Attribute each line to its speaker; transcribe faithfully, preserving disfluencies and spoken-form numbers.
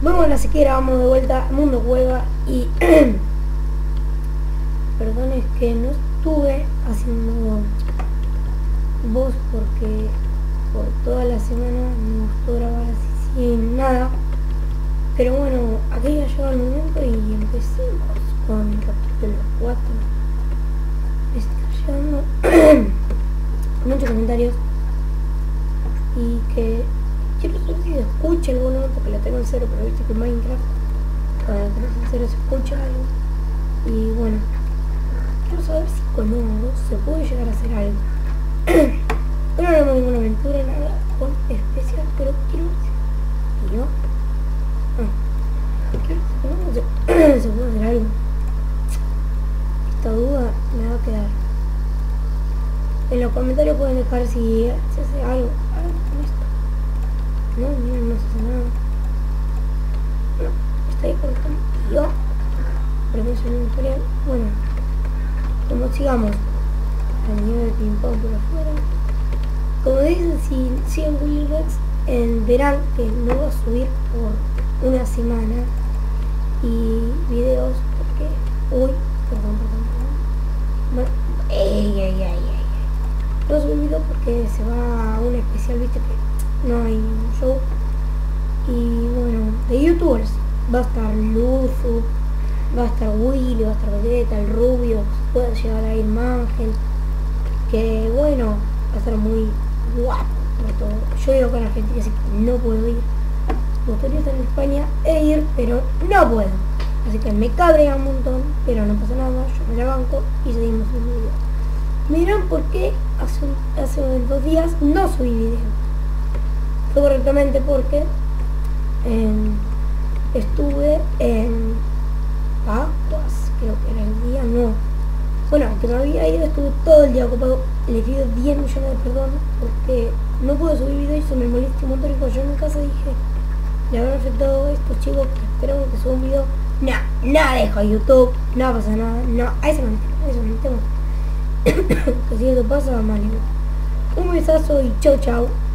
Speaker 1: Vamos a la sequera, vamos de vuelta, Mundo Juega y perdón, es que no estuve haciendo voz porque por toda la semana me gustó grabar así sin nada, pero bueno, aquí ya llegó el momento y empecemos con el capítulo cuatro. Está llegando muchos comentarios y que quiero saber si se escucha alguno porque lo tengo en cero, pero viste que en Minecraft cuando lo tenés en cero se escucha algo. Y bueno, quiero saber si con uno se puede llegar a hacer algo. No haremos ninguna aventura, nada con especial, pero quiero ver si yo ah, quiero ver si con uno se, se puede hacer algo. Esta duda me va a quedar. En los comentarios pueden dejar si se hace algo. Algo con esto. No, mira, no se hace nada. No, está ahí cortando. Y yo, perdón, un tutorial. Bueno, como sigamos. El nivel de ping pong por afuera. Como dicen, si siguen Willy Rex, verán que no va a subir por una semana y videos porque hoy, perdón, perdón, perdón. Bueno, ey, ey, ey, ey. No subí video porque se va a un especial, viste que no hay un show. Y bueno, de youtubers va a estar Luzu, va a estar Willy, va a estar Vegeta, el Rubio, puede llegar a ir Mangel, que bueno, va a estar muy guapo por todo. Yo vivo con Argentina, así que no puedo ir. Me gustaría estar en España e ir, pero no puedo. Así que me cabrea un montón, pero no pasa nada, yo me la banco y seguimos el video. Me dirán por qué hace, hace dos días no subí video. Fue correctamente porque eh, estuve en Pascuas, creo que era el día, no. Bueno, que me había ido, estuve todo el día ocupado. Le pido diez millones de perdón porque no pude subir video y se me molesta un montón. Y cuando yo en mi casa dije, le habrán afectado a estos chicos que esperaban que suba un video. No, no dejo YouTube, no pasa nada, no, a eso no me tengo, a eso no me tengo. Que si eso pasa, mal. Un besazo y chau chau.